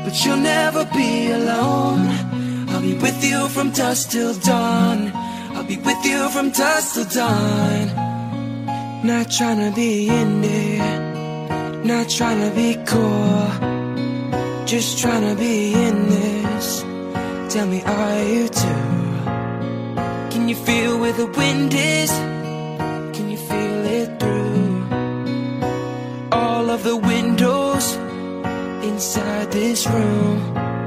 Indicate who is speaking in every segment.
Speaker 1: but you'll never be alone. I'll be with you from dusk till dawn. I'll be with you from dusk till dawn. Not trying to be in there, not trying to be cool, just trying to be in this. Tell me, are you too? Can you feel where the wind is? Can you feel it through all of the windows inside this room?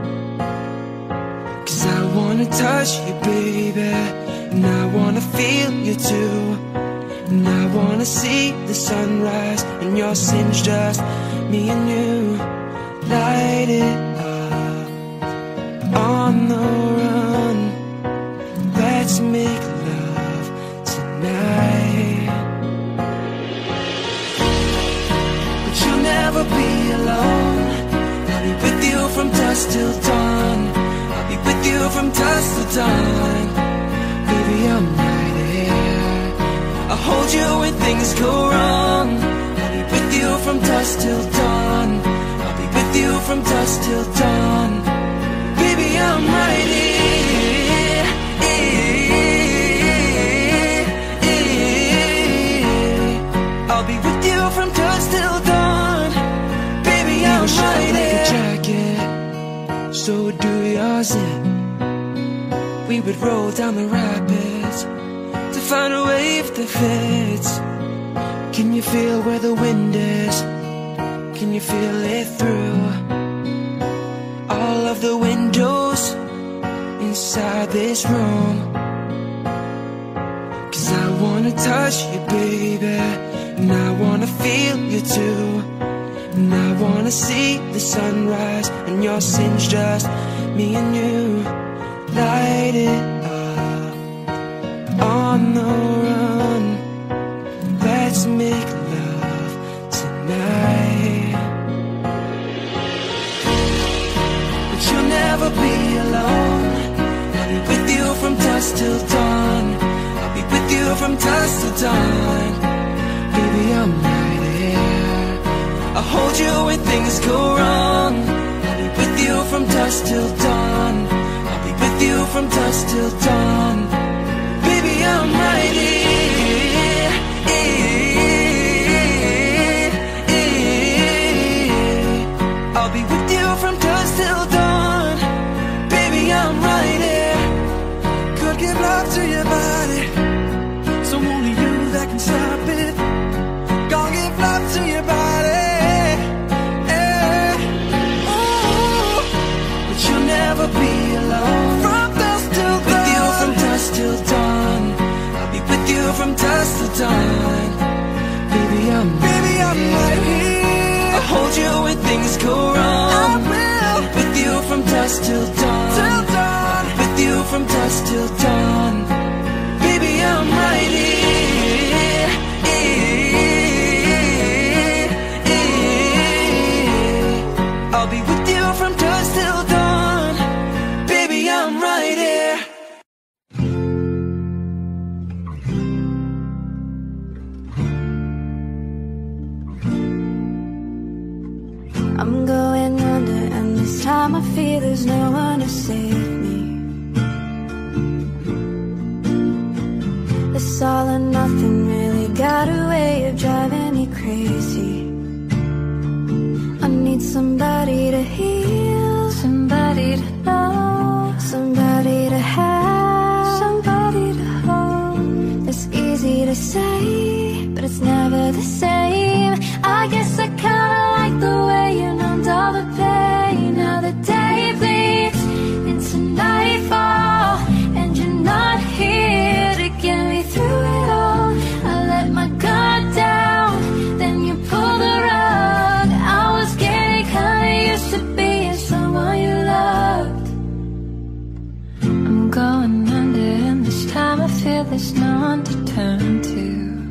Speaker 1: 'Cause I wanna touch you, baby, and I wanna feel you too. And I wanna see the sunrise and your sins, just me and you. Light it up on the run. Let's make love tonight. But you'll never be alone. I'll be with you from dusk till dawn. I'll be with you from dusk till dawn. Baby, I'm right here. I'll hold you when things go wrong. I'll be with you from dusk till dawn. I'll be with you from dusk till dawn. Baby, I'm right here. I'll be with you from dusk till dawn. Baby, I'm right here. Like a jacket, so do yours in. We would roll down the rapids to find a wave that fits. Can you feel where the wind is? Can you feel it through all of the windows inside this room? 'Cause I wanna touch you, baby, and I wanna feel you too. And I wanna see the sunrise and your sins, just me and you. Light it up on the run. Let's make love tonight. But you'll never be alone. I'll be with you from dusk till dawn. I'll be with you from dusk till dawn. Baby, I'm right here. I'll hold you when things go wrong. I'll be with you from dusk till dawn. I'll be with you from dusk till dawn. Baby, I'm right here. I'll be with you from dusk till dawn. Baby, I'm right here. Could give love to your body, so only you that can stop it. Gonna give love to your body, yeah. Ooh. But you'll never be alone. From dusk till dawn. With you from dusk till dawn. I'll be with you from dusk till dawn. Baby, I'm right here. I'll hold you when things go wrong. I will. With you from dusk till dawn. Till dawn. With you from dusk till dawn. Baby, I'm right here. I'll be with you from dusk till dawn. Baby, I'm right here.
Speaker 2: I'm going under, and this time I feel there's no one to save me. This all or nothing really got a way of driving me crazy. I need somebody to heal, somebody to know, somebody to have, somebody to hold. It's easy to say, but it's never the same. I guess I kinda like the way you numbed all the pain. Now the day bleeds into nightfall, and you're not here to get me through it all. I let my guard down, then you pulled the rug. I was getting kinda used to being someone you loved. I'm going under, and this time I feel there's no one to turn to.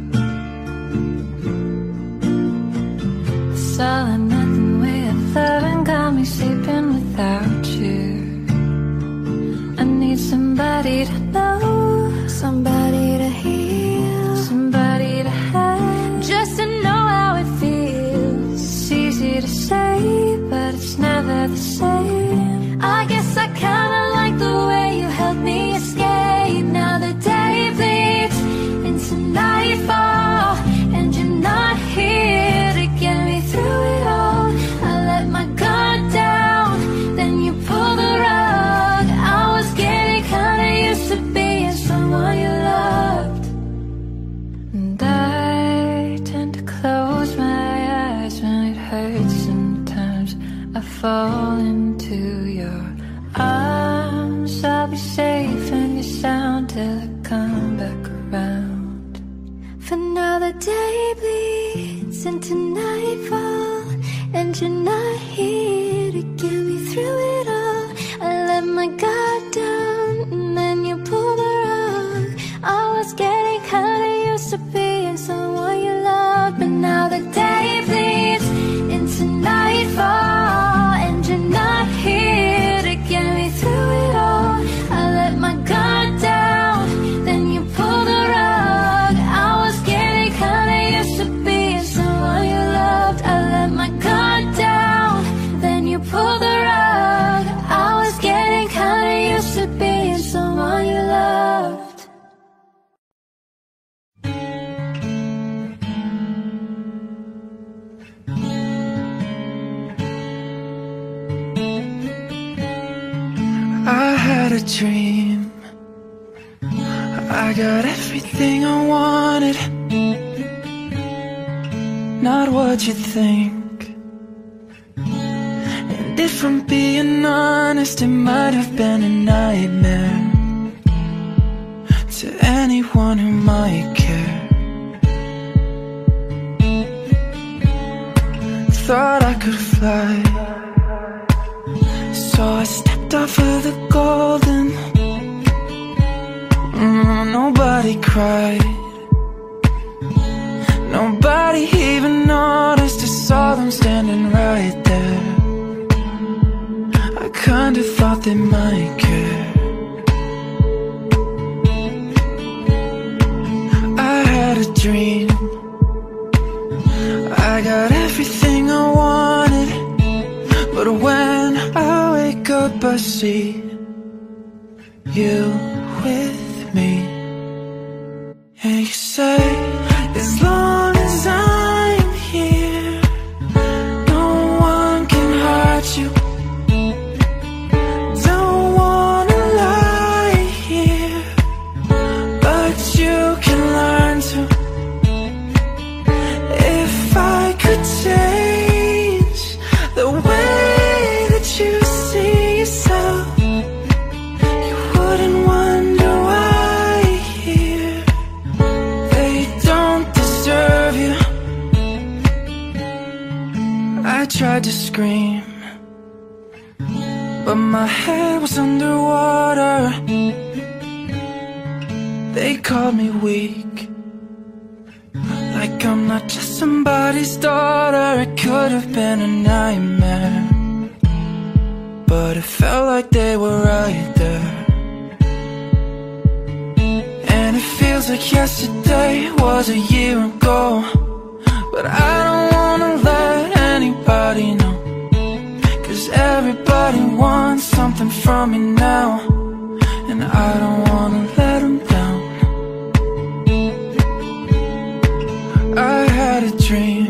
Speaker 2: This all or nothing way of loving got me sleeping without you. I need somebody to know, somebody to heal, somebody to have, just to know how it feels. It's easy to say, way, but it's never the same. I guess I kinda like the way you helped me escape. Now the day bleeds into nightfall, and you're not here to get me through it all. I let my guard down, then you pulled the rug. I was getting kinda used to being someone you loved, and I tend to close my eyes when it hurts. Sometimes I fall into your arms. I'll be safe in your sound till I come back around. For now the day bleeds into nightfall, and you're not here to get me through it all. I let my guard down, and then you pulled the rug. I was getting kinda used to being someone you loved, but now the day bleeds into nightfall, and you're not here to get me through it all. I let my guard down, then you pulled the rug. I was getting kinda used to being someone you loved. I let my guard down, then you pulled the rug. I was getting kinda used to being someone you loved.
Speaker 1: I had a dream, I got everything I wanted, not what you think. And if I'm being honest, it might have been a nightmare to anyone who might care. Thought I could fly, so I stepped off of the golden. Nobody cried, nobody even noticed. I saw them standing right there. I kinda thought they might care. I had a dream, I got everything I wanted, but when I wake up I see you with me. And you say, as long as I'm here, no one can hurt you. Don't wanna lie here, but you can learn to. If I could change the way that you see yourself, you wouldn't wonder why here. They don't deserve you. I tried to scream, but my head was underwater. They called me weak, like I'm not just somebody's daughter. It could have been a nightmare, but it felt like they were right there. And it feels like yesterday was a year ago, but I don't wanna let anybody know, 'cause everybody wants something from me now, and I don't wanna let them down. I had a dream,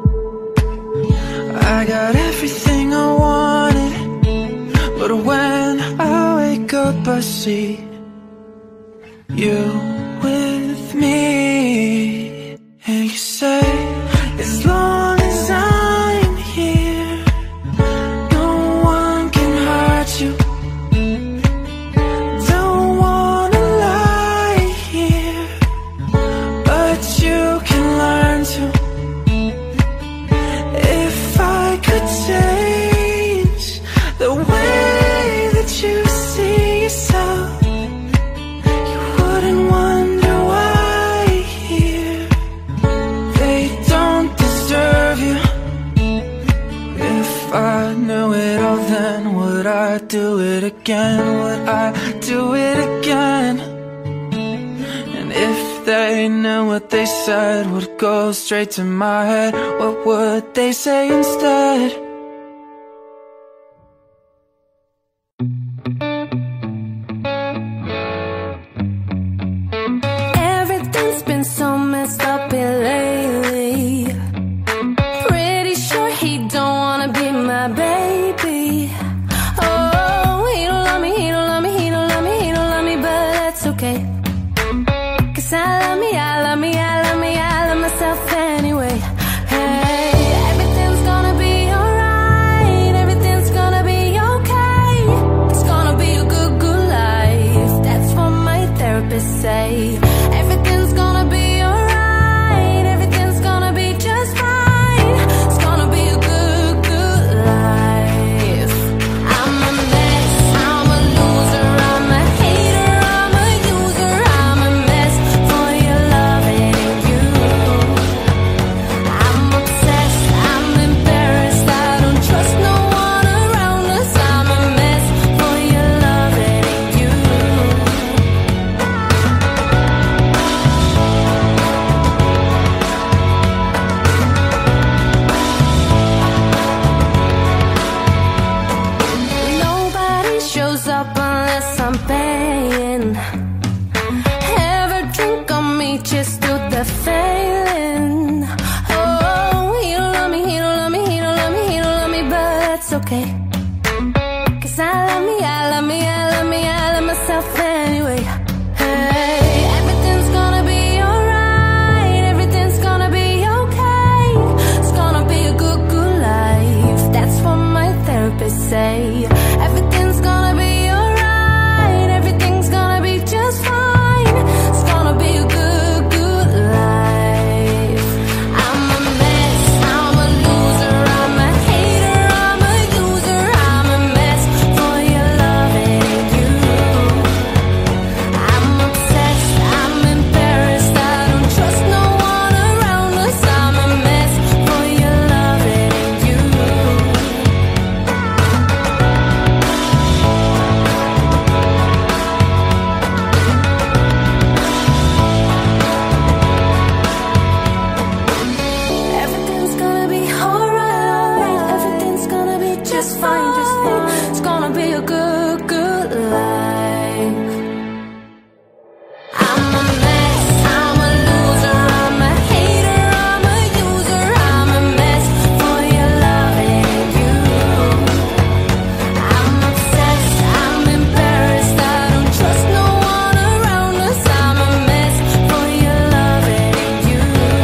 Speaker 1: I got everything I wanted, but when I wake up I see you with me. And you say, as long as I'm here, no one can hurt you. Don't wanna lie here, but you can learn to. If I could change the way that you see yourself, you wouldn't wonder why here. They don't deserve you. If I knew it all, then would I do it again? Would I do it again? And if they knew what they said would go straight to my head, what would they say instead?
Speaker 2: it's okay. 'Cause I love me, I love me, I love me, I love myself anyway. Hey, everything's gonna be alright, everything's gonna be okay. It's gonna be a good, good life. That's what my therapist say. Everything's gonna be alright, everything's gonna be just fine. It's gonna be a good, good life. I'm a mess, I'm a loser, I'm a hater, I'm a user, I'm a mess for your love and you. I'm obsessed, I'm embarrassed, I don't trust no one around us. I'm a mess for your love and you. Everything's gonna be alright, everything's gonna be just fine, just fine. It's gonna be a good, good life. I'm a mess, I'm a loser, I'm a hater, I'm a user, I'm a mess for your love and you. I'm obsessed, I'm embarrassed, I don't trust no one around us. I'm a mess for your love and you.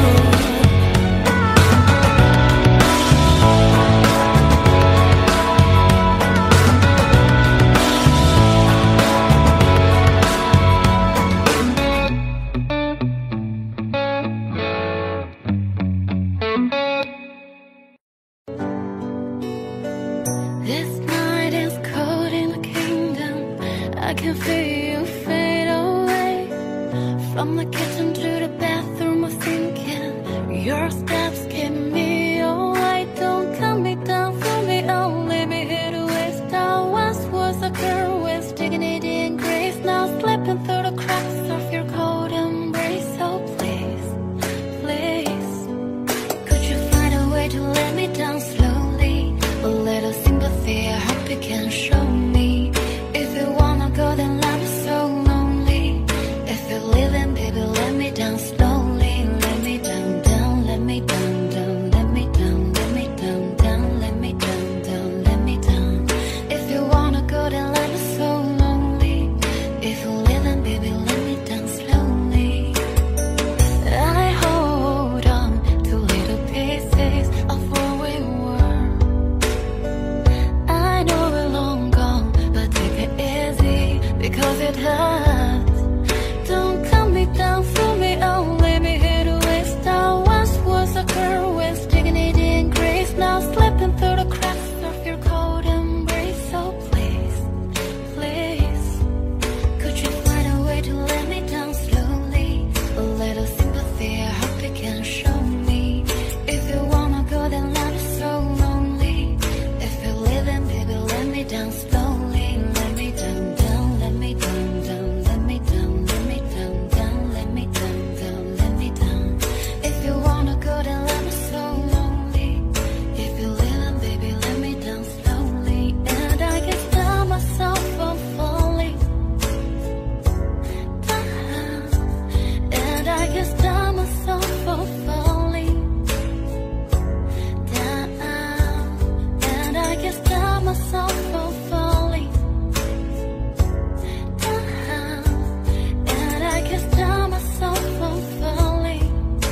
Speaker 2: This night is cold in the kingdom. I can feel you fade away. From the kitchen to the bathroom, I'm thinking your steps keep me away. Don't cut me down, throw me out, leave me here to waste. I once was a girl with dignity and grace, now slipping through the cracks of your cold embrace. So please, please, could you find a way to let me down slowly? A little sympathy, I hope you can show me. If you wanna go, then I'll be so lonely. If you're leaving, baby, let me down slowly. Let me down, down, let me down, down, let me down, let me down, down, let me down, down, let me down. If you wanna go, then I'll be so lonely. If you're leaving, baby, let me down slowly. And I hold on to little pieces of where we were. I know we're long gone, but take it easy, because it hurts. Don't cut me down, throw me out, leave me here to waste. I once was a girl with dignity and grace, now slipping through the cracks of your cold embrace. So please, please, could you find a way to let me down slowly? A little sympathy, I hope you can show me. If you wanna go, then I'll be so lonely. If you're leaving, baby, let me down slowly. Let me down, down, let me down, down, let me down, let me down, down, let me down, down, let me down. If you wanna go, then let me so lonely. If you're leaving, baby, let me down slowly. And I can stop myself from falling down. And I can stop myself from falling down. And I can stop myself from falling down. And I can stop myself from falling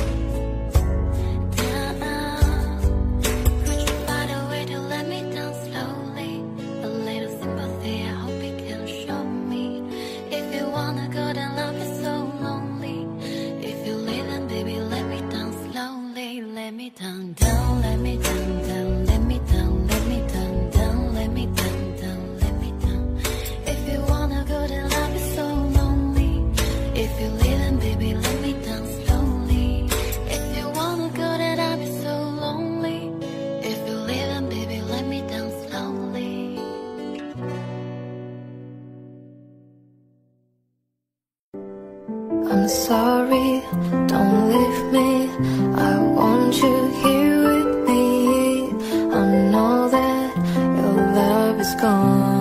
Speaker 2: down. Could you find a way to let me down slowly? A little sympathy, I hope you can show me. If you wanna go, then I'll be so lonely. If you're leaving, baby, let me down slowly. Let me down, down, let me down, down, let me down, let me down, down, let me down, down, let me down. If you wanna go, then I'll be so lonely. If you're leaving, baby, let me down slowly. If you wanna go, then I'll be so lonely. If you're leaving, baby, let me down slowly. I'm sorry, don't leave me. I want you here with me. I know that your love is gone.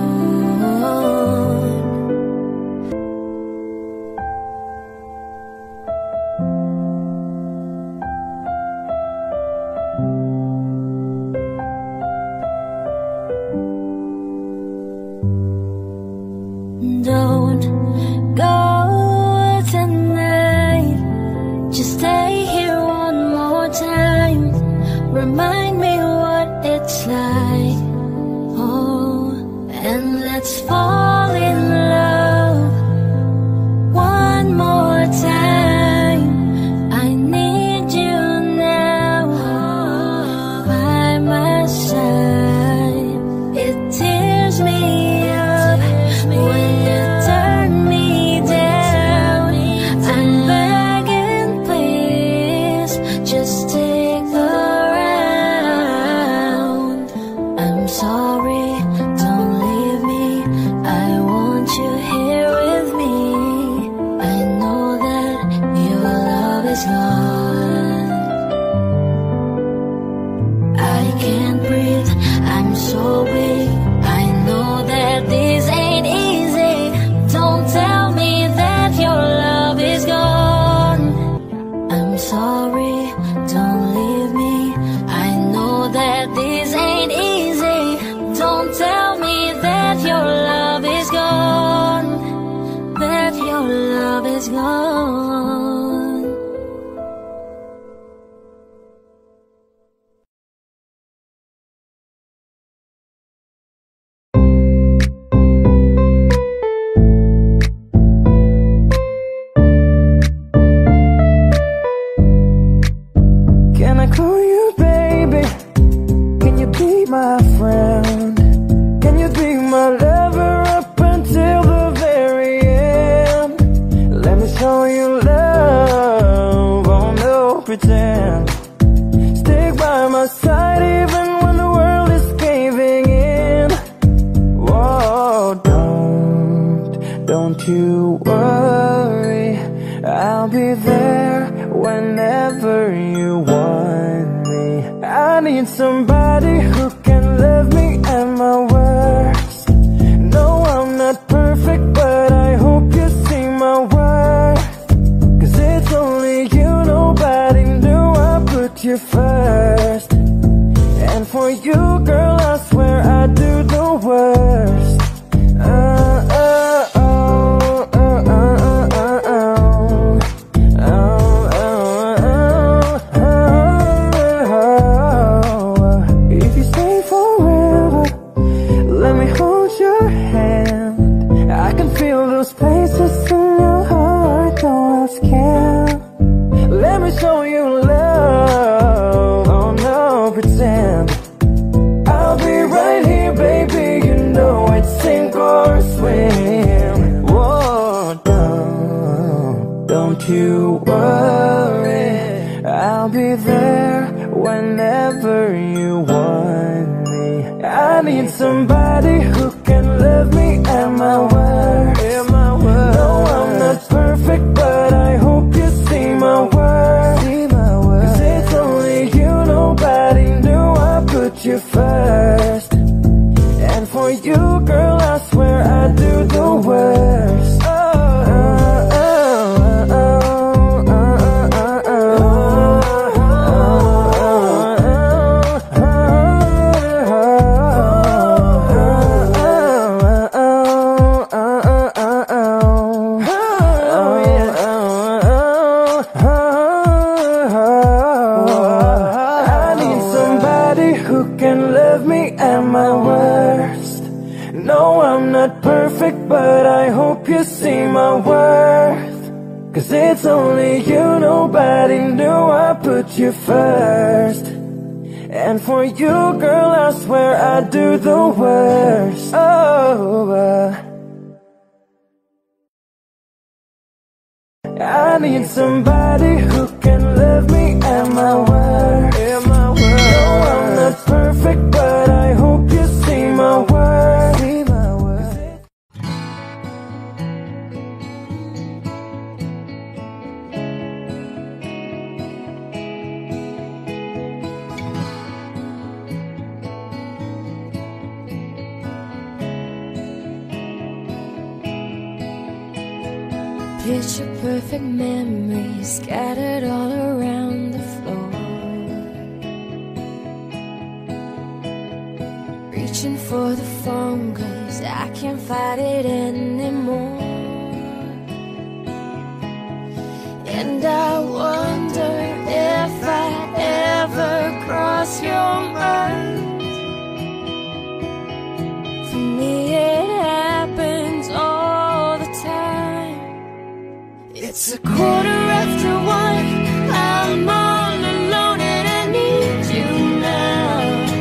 Speaker 2: Oh, and let's fall in love one more time. I need you now by my side. It tears me up when you turn me down. I'm begging, please, just stick around. I'm sorry, don't leave me. I want you here with me. I know that your love is gone. I can't breathe, I'm so weak. I know that this ain't easy. Don't tell me that your love is gone. I'm sorry, don't leave me. I know that this ain't easy. Don't tell me that your love is gone. That your love is gone.
Speaker 1: Can I call you baby? Can you be my friend? Can you be my lover up until the very end? Let me show you love, oh no pretend. Stick by my side even when the world is caving in. Whoa, don't you worry, I'll be there whenever you want me. I need somebody who can love me at my worst. No, I'm not perfect, but I hope you see my worth. 'Cause it's only you, nobody knew I put you first. And for you, girl, I swear I do the worst. If you stay forever, let me hold your hand. I can feel those places in your heart, no else can. Let me show you love, oh no pretend. I'll be right here, baby, you know it's sink or swim. Whoa, don't you worry, I'll be there whenever you want me. I need somebody who can love me at my worst. No, I'm not perfect, but I hope you see my worth. 'Cause it's only you, nobody knew I put you first. And for you, girl, I swear I do the worst. I need somebody who can love me at my worst. No, I'm not perfect, but I hope you see my worth. 'Cause it's only you, nobody knew I put you first. And for you, girl, I swear I do the worst. I need somebody who can love me at my worst. No, I'm not perfect, but I hope you see my worth.
Speaker 2: Picture perfect memories scattered all around the floor. Reaching for the phone 'cause I can't fight it anymore. And I wonder if I ever cross your mind. For me it happens all the time. It's 1:15. I'm all alone and I need you now.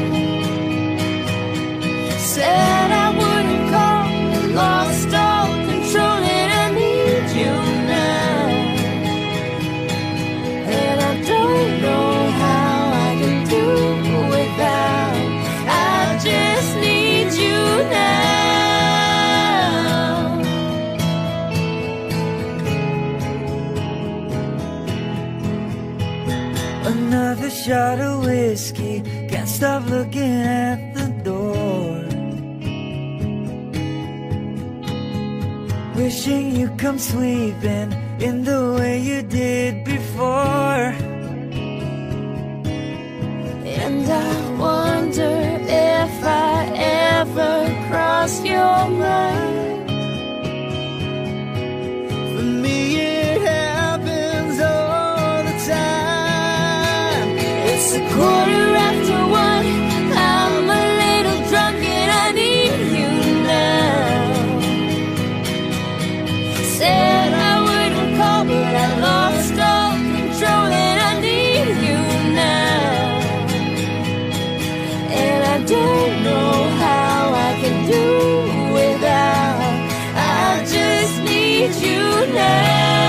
Speaker 2: Said I wouldn't call, lost all control and I need you now. And I don't know how I can do without. I just need you now.
Speaker 1: Another shot of whiskey, can't stop looking at the door. Wishing you'd come sweeping in the way you did before.
Speaker 2: And I wonder if I ever cross your mind.
Speaker 1: For me it happens all the time.
Speaker 2: It's 1:15. I'm a little drunk and I need you now. Said I wouldn't call, but I lost all control and I need you now. And I don't know how I can do without. I just need you now.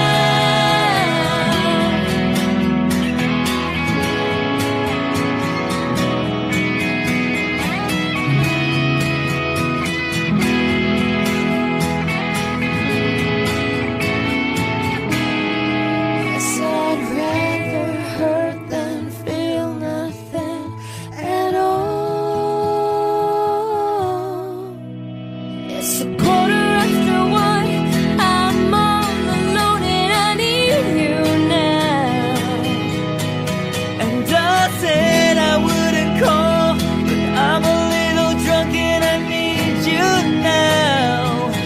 Speaker 2: Yes, I'd rather hurt than feel nothing at all. It's 1:15. I'm all alone and I need you now.
Speaker 1: And I said I wouldn't call, but I'm a little drunk and I need you now.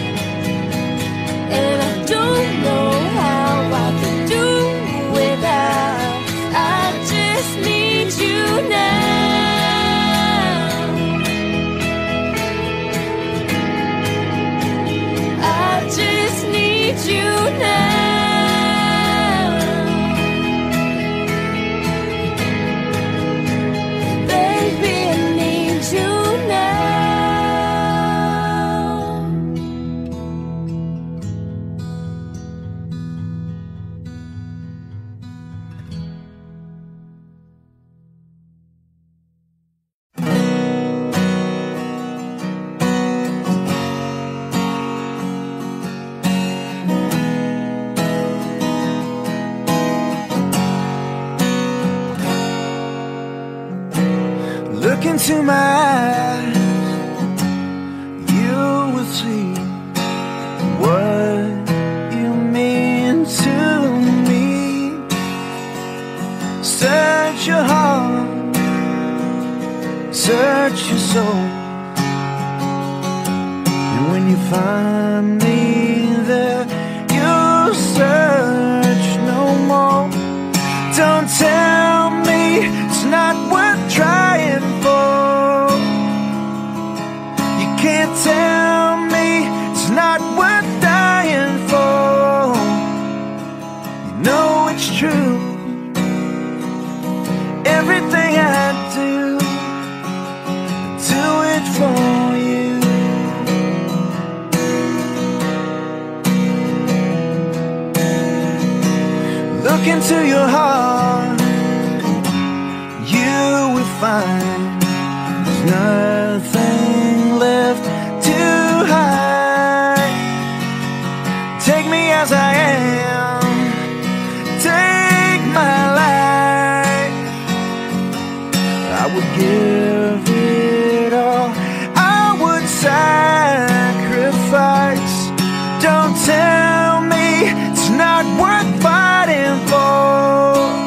Speaker 2: And I don't know how I can do without. I just need you now. I just need you now. Baby, I need you now.
Speaker 1: Look into my eyes, you will see what you mean to me. Search your heart, search your soul, and when you find me there, you'll search no more. Don't tell me it's not worth trying for. You can't tell me it's not worth dying for. You know it's true. Everything I do it for you. Look into your heart, you will find there's nothing left to hide. Take me as I am, take my life. I would give it all, I would sacrifice. Don't tell me it's not worth fighting for.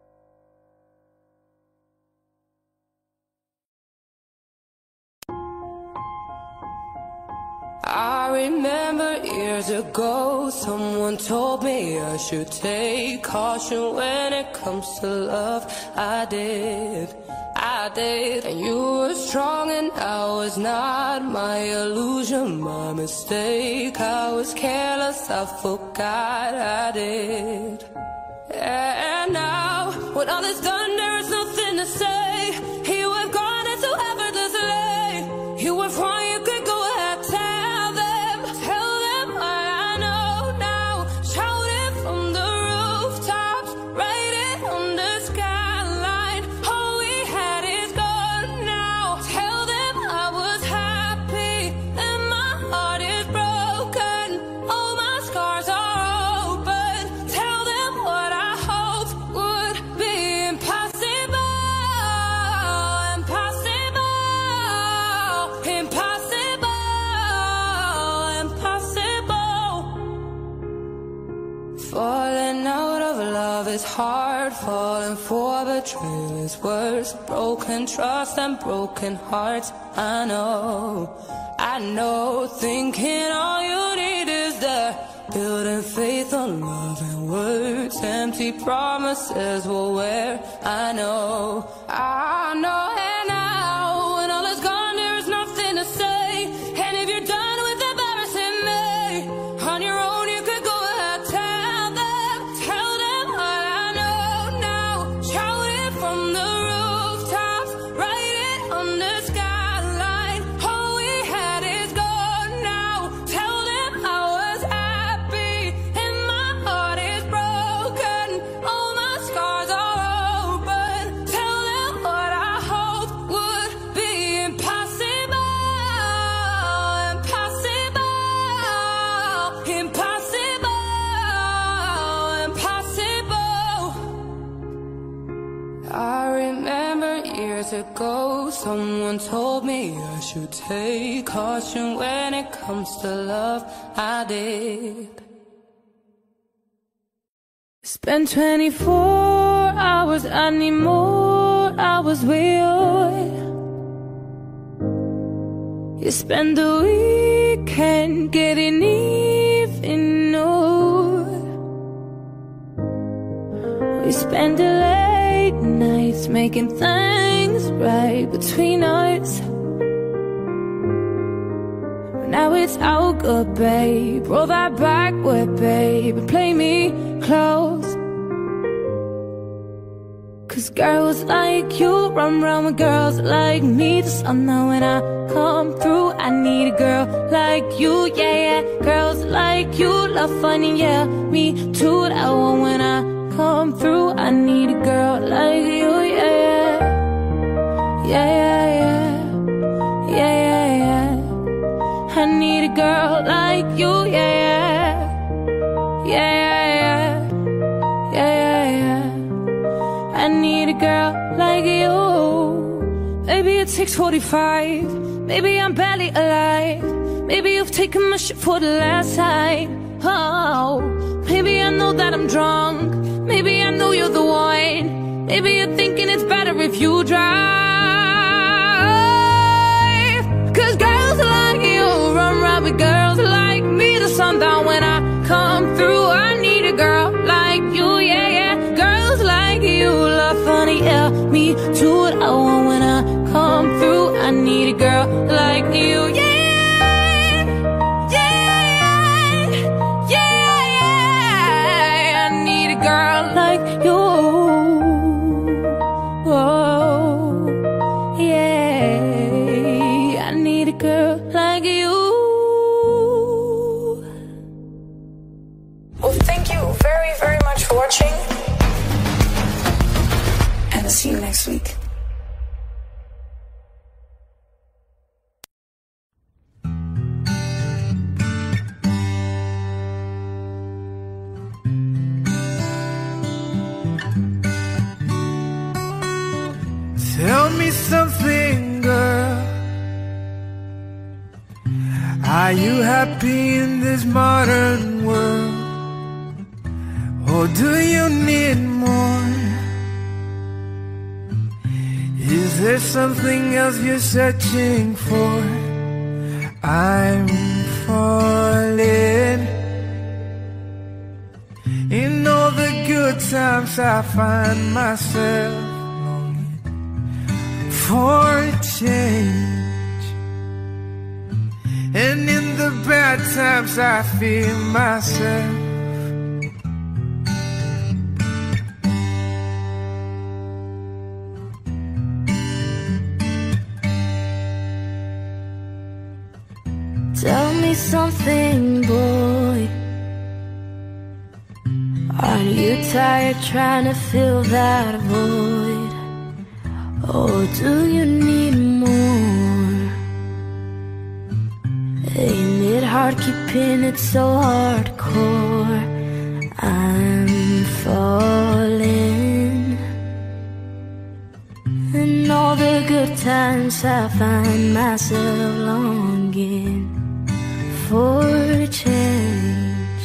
Speaker 1: remember years ago, someone told me I should take caution when it comes to love. I did, and you were strong and I was not. My illusion, my mistake, I was careless, I forgot I did. And now, when all is done, there is nothing to say. You have gone and so effortlessly. You were wrong, you could go ahead, tell them what I know now. Shout it from the rooftops, write it on the skyline. All we had is gone now. Tell them I was happy and my heart is broken. All my scars are open. Tell them what I hoped would be impossible. Impossible. Falling out of love is hard. Falling for betrayal is worse. Broken trust and broken hearts. I know. Thinking all you need is there. Building faith on love and words. Empty promises will wear. I know. And now, when all is gone, there is nothing to say. And if you're done with embarrassing me, on your own you could go ahead, tell them what I know now. Shout it from the rooftops, write it on the skyline. All we had is gone now. Tell them I was happy and my heart is broken. All my scars are open. Tell them what I hoped would be impossible. I remember years ago, someone told me I should take caution when it comes to love. I did. Spent 24 hours, I need more hours with you. You spend the weekend getting even more. We spend the late nights making things right between us. Now it's all good, babe. Roll that backward, babe, and play me close. Cause girls like you run round with girls like me. Just know when I come through, I need a girl like you, yeah, yeah. Girls like you love fun, and yeah, me too. That one when I come through, I need a girl like you, yeah, yeah. Yeah, yeah, yeah. Yeah, yeah, yeah. I need a girl like you, yeah, yeah. Yeah, yeah, yeah. Yeah, yeah, yeah. I need a girl like you. Maybe it's 6:45. Maybe I'm barely alive. Maybe you've taken my shit for the last time. Oh, maybe I know that I'm drunk. Maybe I know you're the one. Maybe you're thinking it's better if you drive. Cause girls like you run around with girls like me. The sundown when I come through, I need a girl like you, yeah, yeah. Girls like you love funny, yeah, me too. I want when I come through, I need a girl like you, yeah. Girl like you, oh, yeah. I need a girl like you.
Speaker 3: Well, thank you very, very much for watching, and I'll see you next week.
Speaker 4: Tell me something, girl. Are you happy in this modern world? Or do you need more? Is there something else you're searching for? I'm falling. In all the good times I find myself longing for a change, and in the bad times I feel myself.
Speaker 2: Tell me something, boy. Aren't you tired trying to fill that void? Or do you need more? Ain't it hard keeping it so hardcore? I'm falling. In all the good times I find myself longing for change,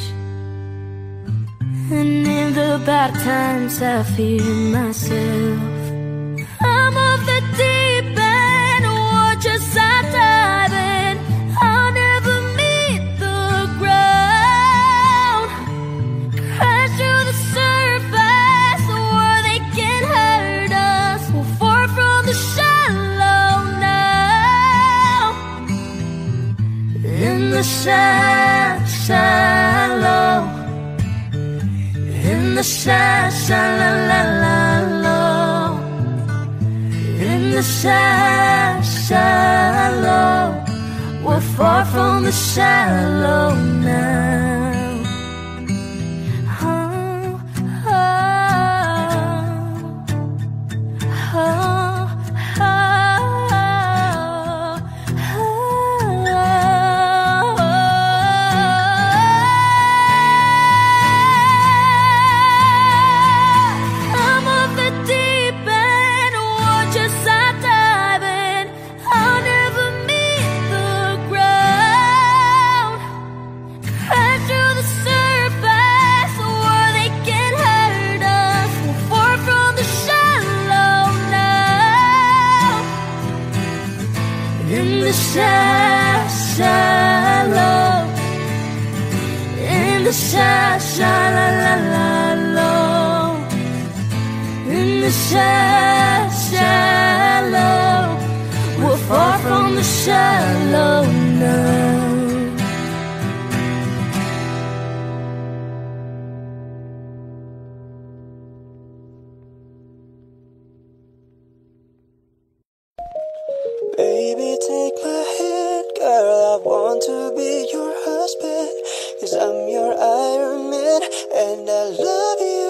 Speaker 2: and in the bad times I fear myself. I'm of the deep end, or just I dive in. I'll never meet the ground. Crash to the surface, or they can hurt us. We'll fall from the shallow now. In the shallow, in the shallow, in the shallow, we're far from the shallow now. Shallow, in the shallow, in the shallow, we're far from the shallow now.
Speaker 1: Baby, take my hand, girl, I want to be your husband. 'Cause I'm your Iron Man, and I love you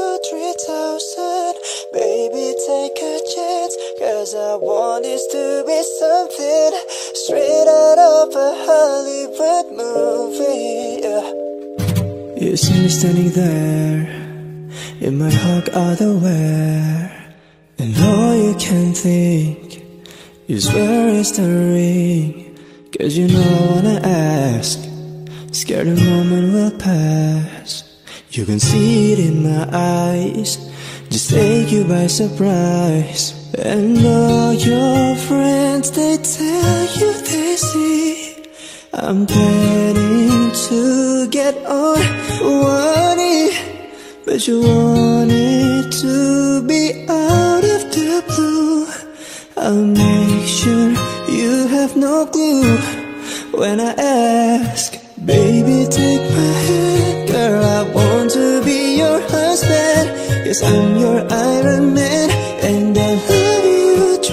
Speaker 1: 3000. Baby, take a chance, 'cause I want this to be something straight out of a Hollywood movie, yeah. You see me standing there, in my hug underwear, and all you can think is where is the ring? 'Cause you know I wanna ask, scared the moment will pass. You can see it in my eyes, just take you by surprise. And all your friends, they tell you they see I'm planning to get on one knee, but you want it to be out of the blue. I'll make sure you have no clue when I ask. Baby, take my hand, girl, I want to be your husband. 'Cause I'm your Iron Man, and I love you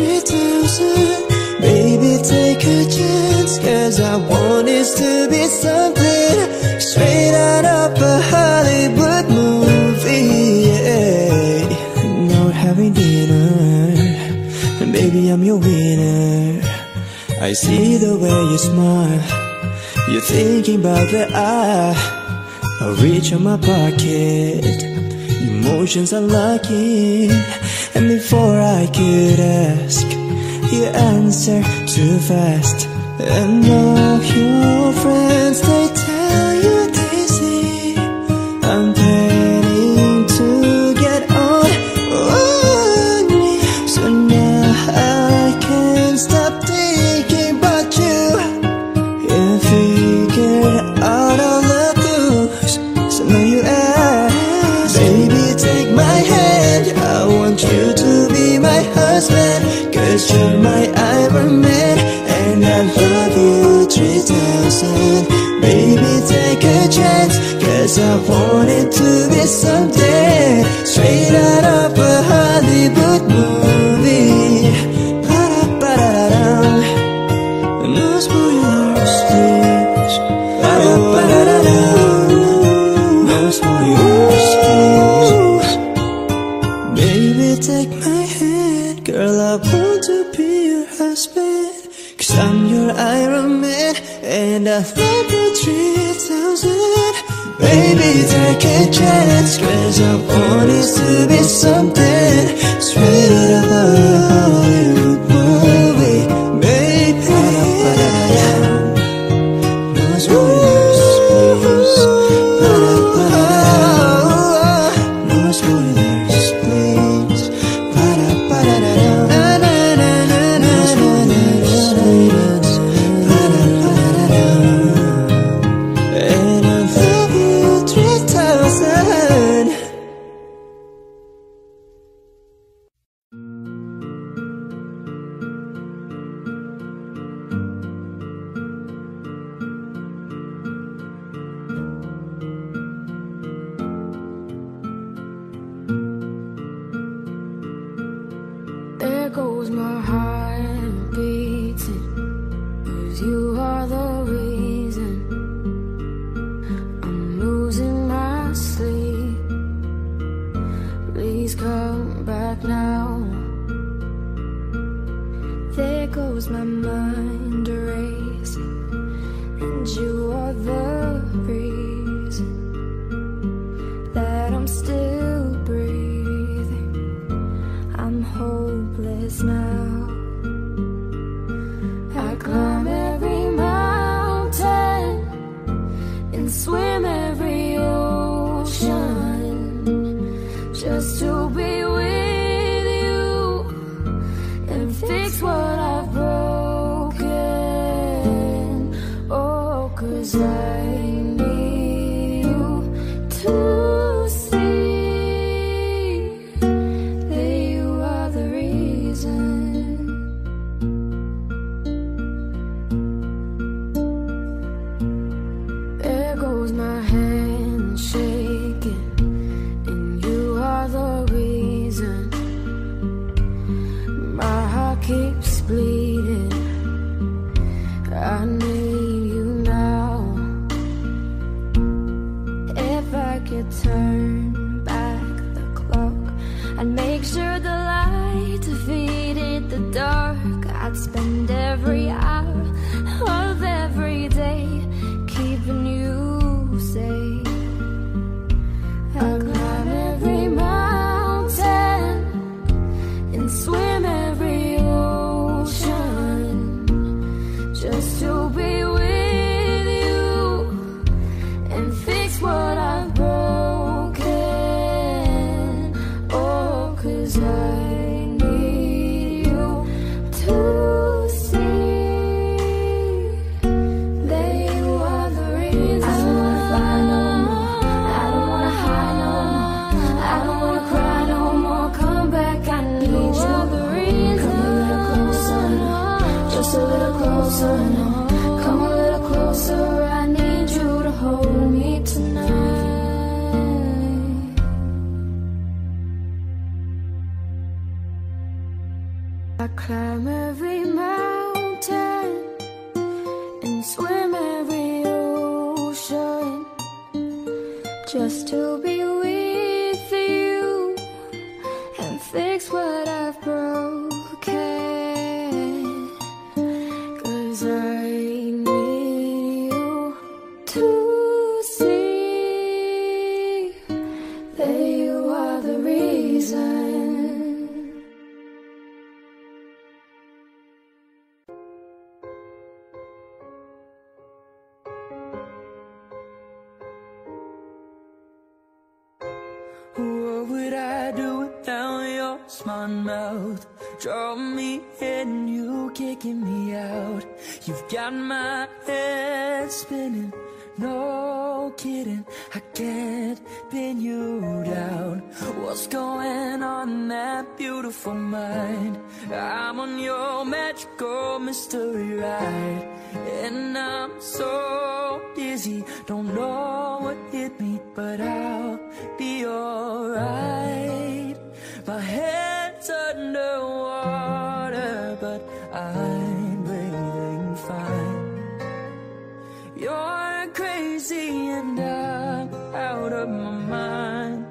Speaker 1: 3000. Baby, take a chance, 'cause I want this to be something straight out of a Hollywood movie, yeah. Now we're having dinner, and baby, I'm your winner. I see the way you smile, you're thinking about the eye. I reach on my pocket, emotions are locking. And before I could ask, you answer too fast. And all your friends, they tell you they see I'm planning to get on one knee. So now I can't stop thinking about you. You figured 'cause you're my Iron Man, and I love you 3000. Baby, take a chance, 'cause I want it to be something straight out of a Hollywood movie. Ba-da-ba-da-da-dum. No spoilers, please. Ba-da-ba-da-da-dum. No spoilers, please. Baby, take my hand, girl, I want to be your husband, 'cause I'm your Iron Man, and I love you 3000. Baby, take a chance, 'cause I want it to be something straight out of a Hollywood movie. Baby, no spoilers, please. No spoilers, please. No spoilers, please. And I love you 3000.
Speaker 2: There goes my heart beating, 'cause you are the reason I'm losing my sleep. Please come back now. There goes my mind racing, and you are the reason that I'm still breathing. I'm hopeless now. I climb every mountain and swim every ocean just to be with you and fix what I've broken. Oh, 'cause I need you to see that you are the reason. There goes my hand shaking, and you are the reason my heart keeps bleeding. I need you now. If I could turn back the clock, I'd make sure the light defeated the dark. I'd spend every hour of every day keeping you safe. I'd climb every mountain and swim every ocean just to be with you and fix what I've broken. Oh, 'cause I need you to see that you are the reason. I don't wanna fight no more, I don't wanna hide no more, I don't wanna cry no more. Come back, I need you. The reason. Come a little closer, just a little closer. Come a little closer, I need you to hold me tonight. I climb every mountain and swim every ocean just to be with you and fix what I've broken. 'Cause I need you to see that you are the reason.
Speaker 1: What would I do without your smart mouth? Draw me in, you kicking me out. You've got my head spinning, no kidding, I can't pin you down. What's going on in that beautiful mind. I'm on your magical mystery ride, and I'm so dizzy, don't know what hit me, but I'll be alright. My head's underwater, but I'm breathing fine. You're crazy and I'm out of my mind.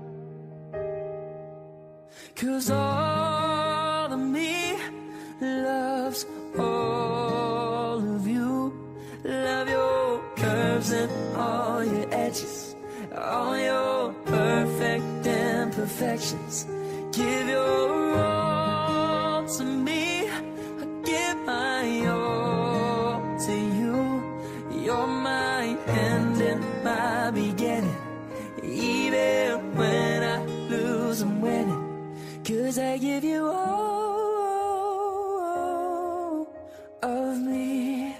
Speaker 1: 'Cause all of me loves all of you. Love your curves and all your edges, all your perfect imperfections. Give your all to me, I give my all to you. You're my end and my beginning, even when I lose I'm winning. 'Cause I give you all of me,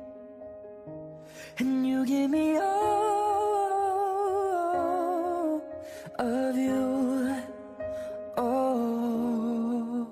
Speaker 1: and you give me all of you. Oh,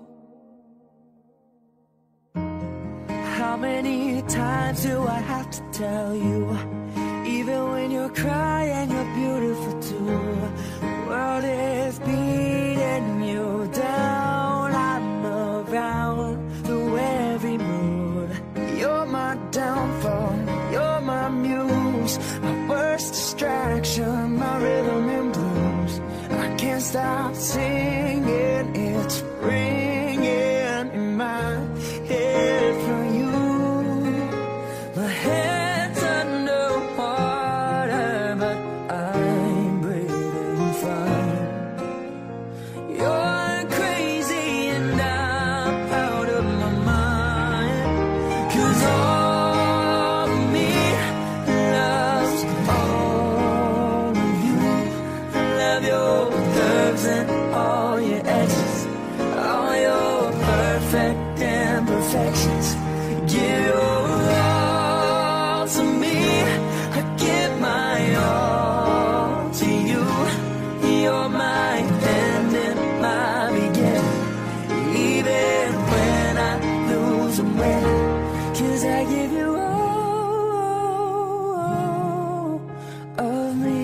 Speaker 1: how many times do I have to tell you? Even when you're crying, you're beautiful too. The world is beating you down. I'm around through every mood. You're my downfall, you're my muse, my worst distraction, my rhythm and blues. I can't stop singing, it's ringing in my head for you. My head's underwater, but I'm breathing fine. You're crazy and I'm out of my mind. 'Cause all of me loves all of you. Love your curves and all your edges, all your perfect imperfections. Give your all to me, I give my all to you. You're my end and my beginning, even when I lose I'm winning. 'Cause I give you all of me,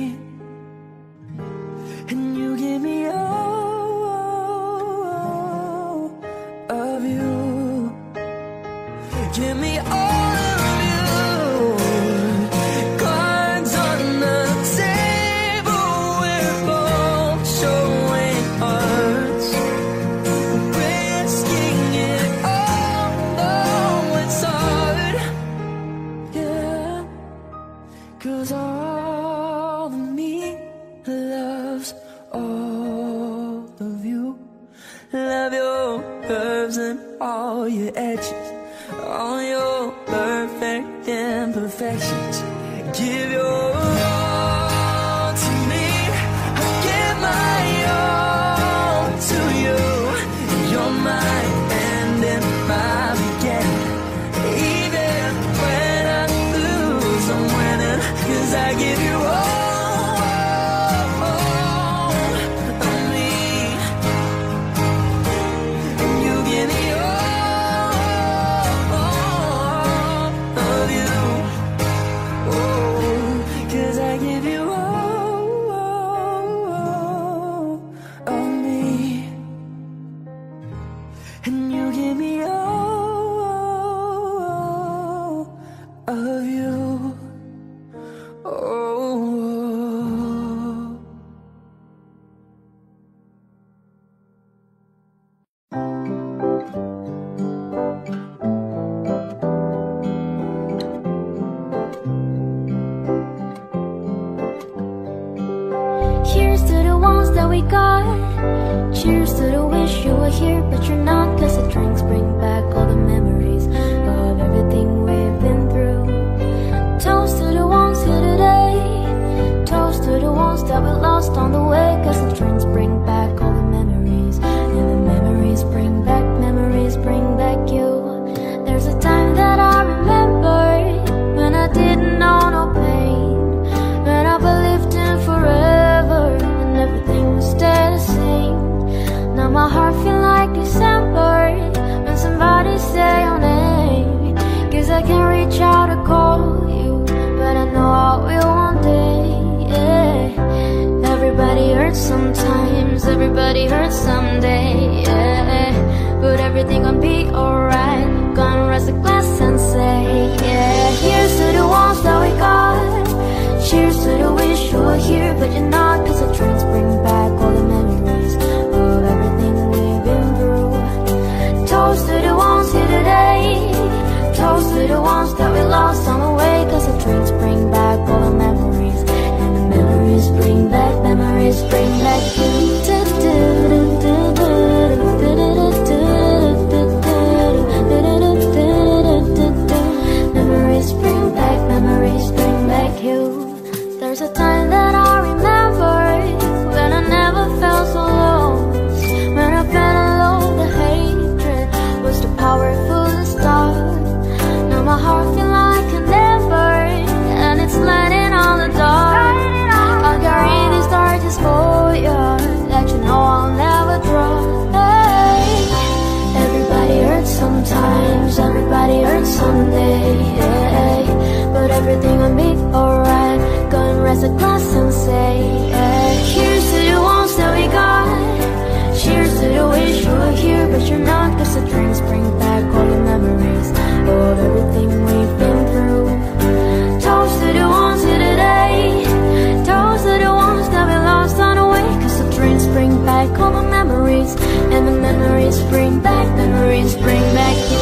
Speaker 1: and you give me all of you. Give me all of you. Cards on the table, we're both showing hearts, risking it all, though it's hard. Yeah, 'cause all of me loves all of you. Love your curves and all your edges, all your perfect imperfections. Give your all to me, I give my all to you. You're my end and my beginning, even when I lose I'm winning. 'Cause I give you all of me, and you give me all of you. Oh, 'cause I give you all of me, and you give me all of you. Oh.
Speaker 2: Cheers to the ones that we got. Cheers to the wish you were here, but you're not. 'Cause the drinks bring back all the memories of everything we've been through. Toast to the ones here today. Toast to the ones that we lost on the way. 'Cause the drinks bring back all the memories, and the memories bring back you. There's a time that I remember when I didn't know no pain, when I believed in forever and everything would stay the same. Now my everybody hurts someday, yeah. But everything gon' be alright. Gonna raise a glass and say, yeah. Here's to the ones that we got. Cheers to the wish you were here, but you're not. Cause the trains bring back all the memories of everything we've been through. Toast to the ones here today. Toast to the ones that we lost on the way. Cause the trains bring back all the memories. And the memories bring back, memories bring back you. Memories bring back, memories bring back you. There's a time that I remember when I never felt so lost. When I felt alone, the hatred was too powerful to stop. Now my heart feels like a never, and it's lighting on the dark. I'll carry these torches for you, that you know I'll never drop. Hey, everybody hurts sometimes, everybody hurts someday, hey. But everything will be alright. Gonna raise a glass and say, hey. Here's to the ones that we got. Cheers to the wish you were here, but you're not. Cause the drinks bring back all the memories of everything we've been through. Toast to the ones here today. Toast to the ones that we lost on the way. Cause the drinks bring back all the memories. And the memories bring back, memories bring back you.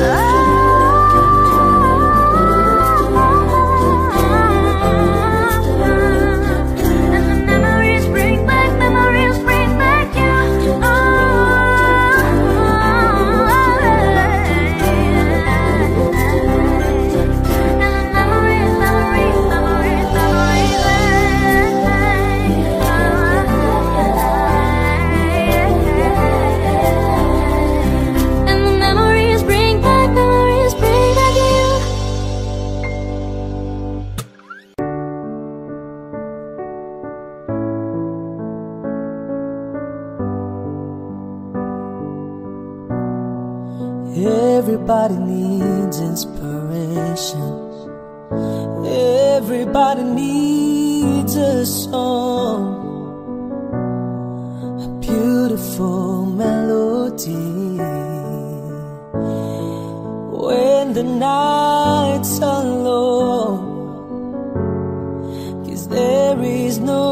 Speaker 5: Everybody needs inspiration. Everybody needs a song, a beautiful melody. When the nights are long, 'cause there is no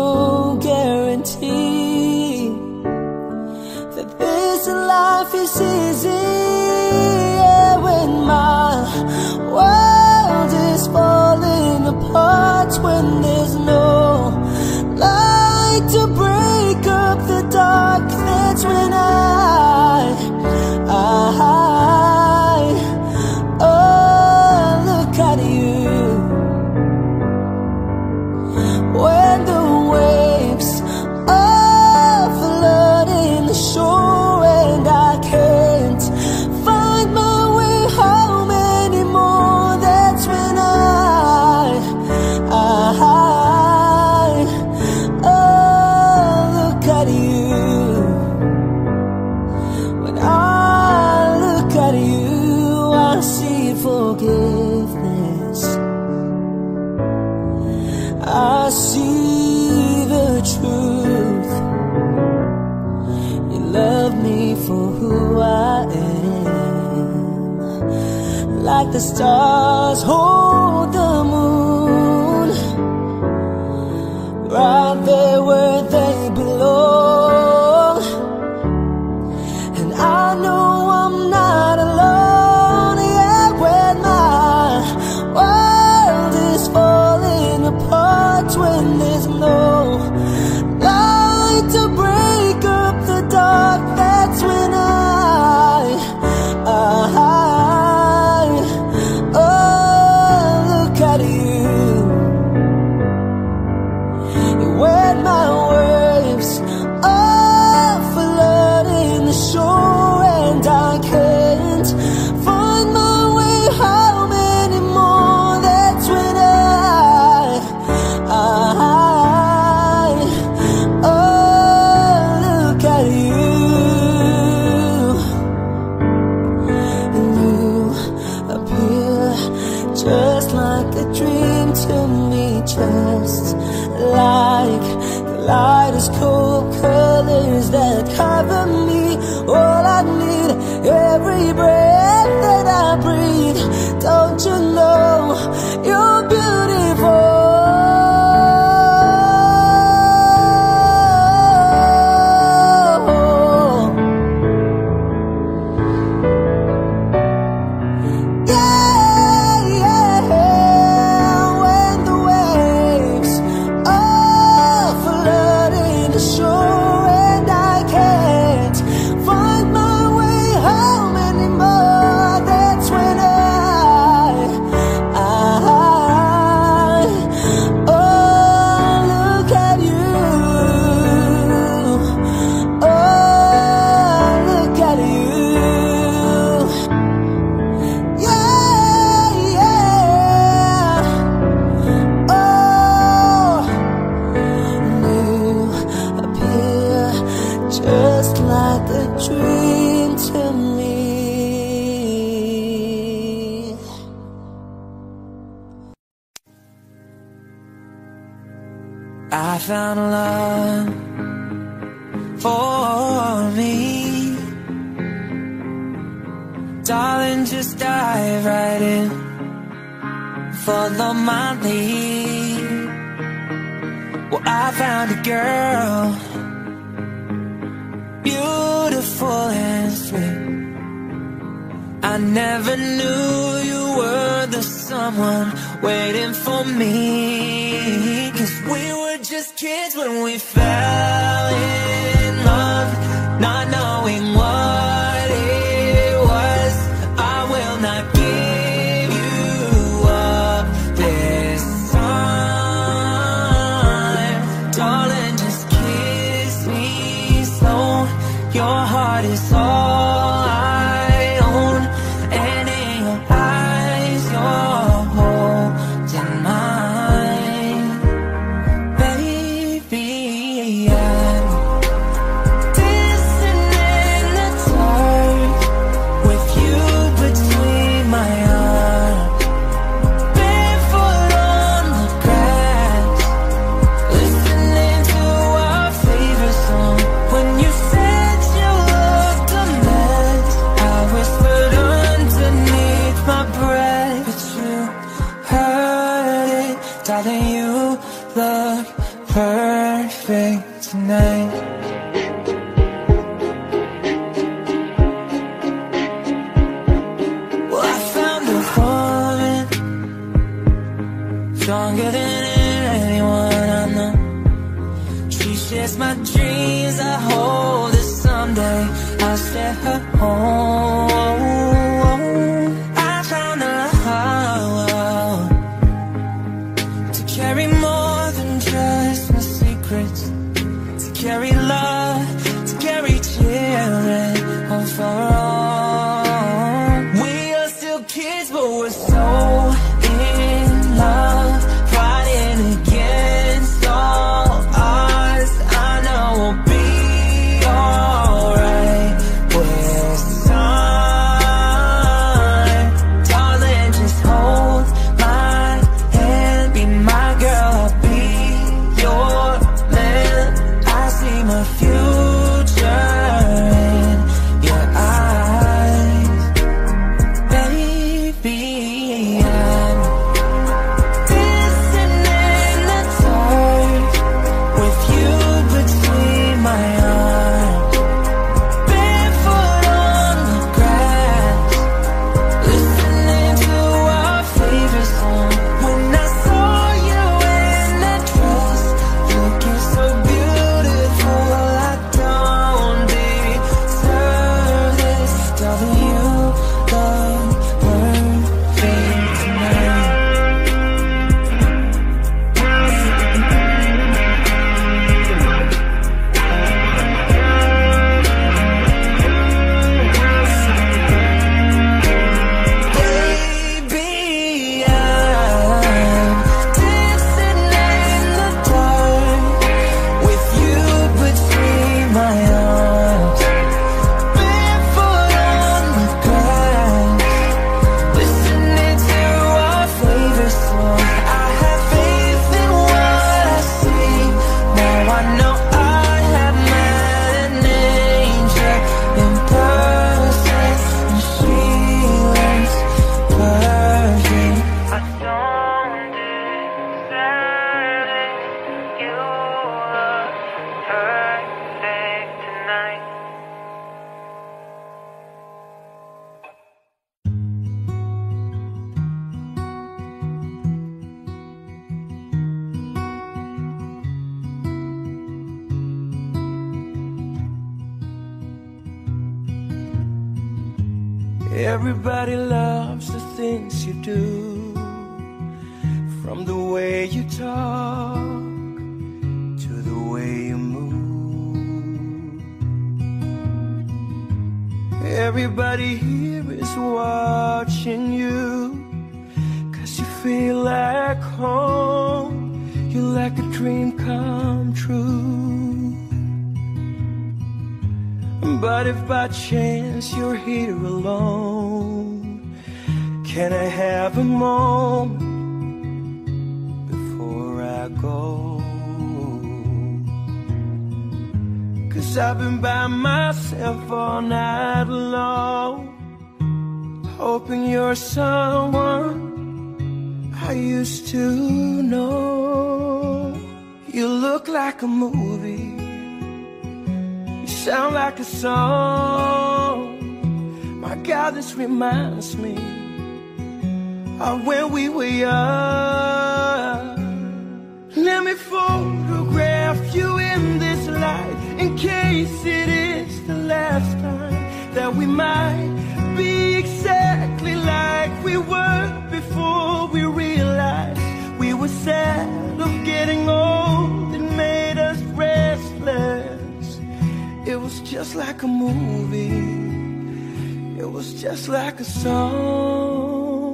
Speaker 5: guarantee that this life is easy. When my world is falling apart, when there's no light to break up the dark, that's when oh, look at you. When the waves are flooding the shore and I can't find my way home anymore, that's when oh, look at you. When I look at you, I see forgiveness. I see the truth. You love me for who I am, like the stars hold the moon, right there where they belong. And I know I'm not alone, yeah, when my world is falling apart, when there's no light to break up the dark, that's when oh, look at you. When my waves are flooding the shore and I can't find my way home anymore, that's when oh, look at you. And you appear just like a dream to me, just like the lightest cold colors arms that cover me. All I need, every breath that I breathe. Don't you know you're beautiful?
Speaker 1: I found love for me. Darling, just dive right in. Follow my lead. Well, I found a girl, beautiful and sweet. I never knew you were the someone waiting for me. 'Cause we were just kids when we fell in love, not knowing what it was. I will not give you up this time. Darling, just kiss me slow. Your heart is all I own, and in your eyes you're holding mine. Baby, I'm dancing in the dark with you between my arms, barefoot on the grass, listening to our favorite song. When you said you looked a mess, I whispered underneath my breath, but you heard it. Darling, you look perfect tonight. Well, I found a woman stronger than anyone I know. She shares my dreams. I hope that someday I'll set her home. I found a love to carry more than just my secrets, to carry love, to carry children on for all. We are still kids, but we're so in love, fighting against all odds. I know we'll be alright with time. Everybody loves the things you do, from the way you talk to the way you move. Everybody here is watching you, 'cause you feel like home. You're like a dream come true. But if by chance you're here alone, can I have a moment before I go? 'Cause I've been by myself all night long, hoping you're someone I used to know. You look like a movie, you sound like a song. My God, this reminds me of when we were young. Let me photograph you in this light, in case it is the last time that we might be exactly like we were before we realized we were sad of getting old. It made us restless. It was just like a movie, it was just like a song.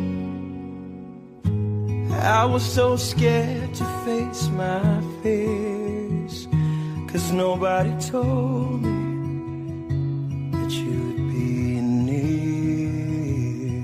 Speaker 1: I was so scared to face my fears, 'cause nobody told me that you'd be near.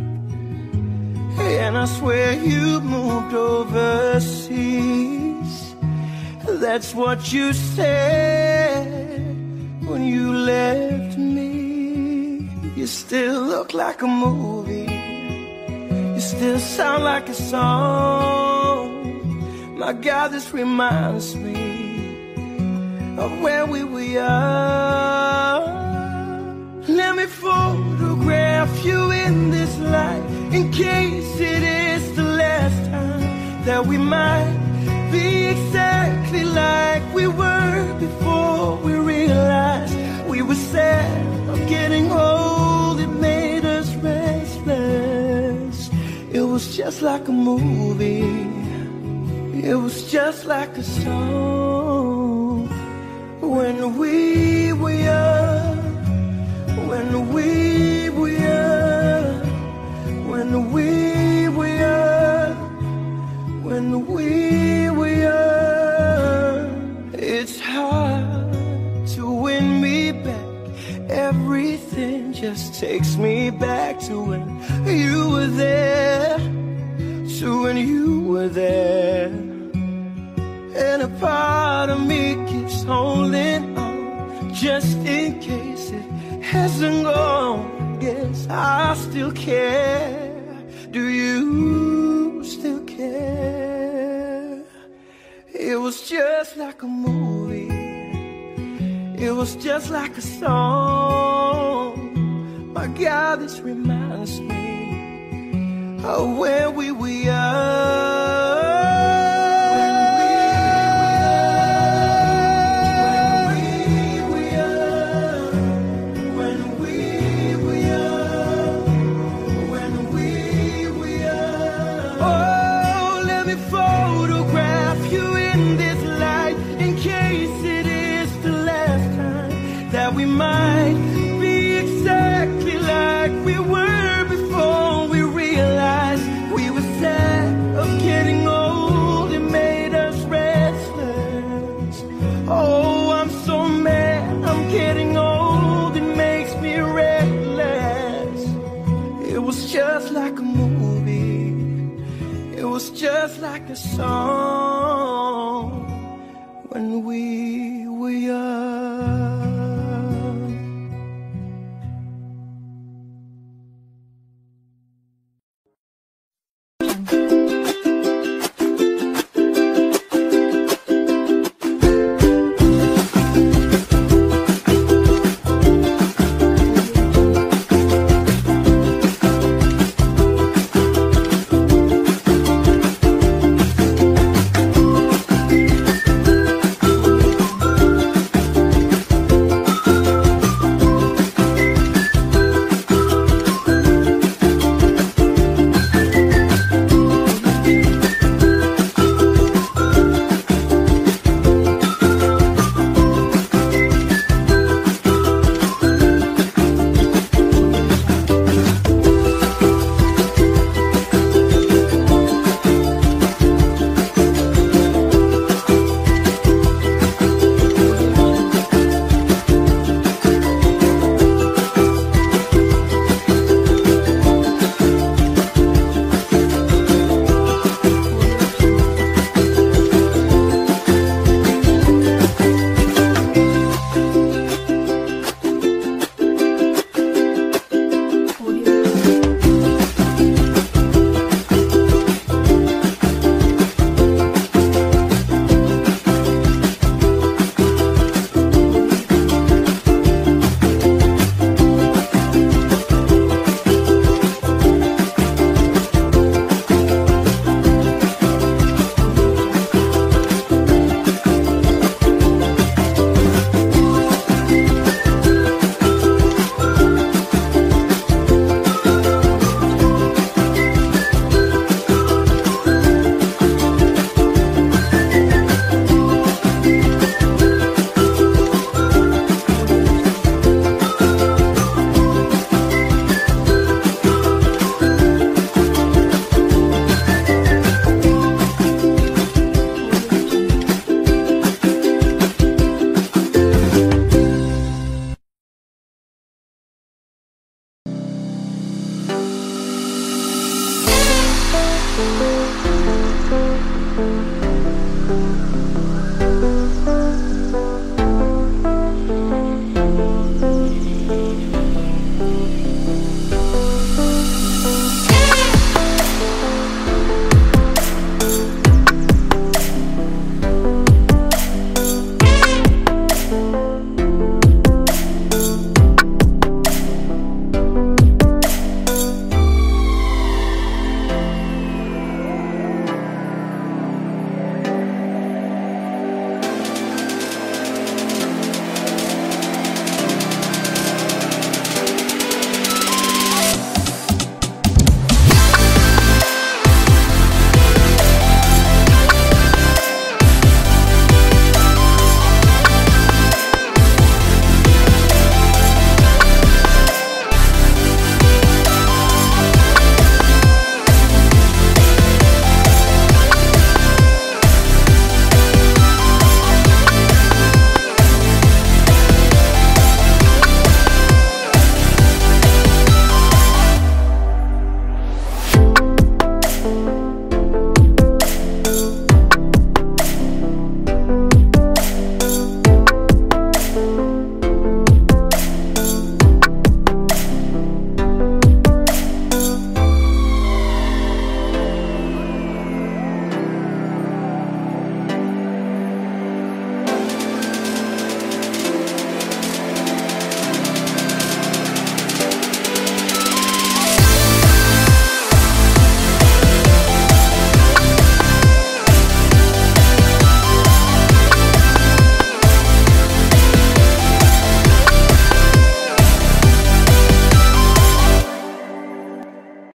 Speaker 1: And I swear you moved overseas, that's what you said when you left me. You still look like a movie, you still sound like a song. My God, this reminds me of when we were young. Let me photograph you in this light, in case it is the last time that we might be exactly like we were before we realized we were sad of getting old. It made us restless. It was just like a movie, it was just like a song. When we were young, when we were young, when we were young, when we were young. It's hard to win me back, everything just takes me back to when you were there, to when you were there. And a part of me keeps holding on, just in case it hasn't gone. Guess I still care. Do you still care? It was just like a movie, it was just like a song. My God, this reminds me of when we were young. We might be exactly like we were before we realized we were sad of getting old. It made us restless. Oh, I'm so mad I'm getting old. It makes me restless. It was just like a movie, it was just like a song. When we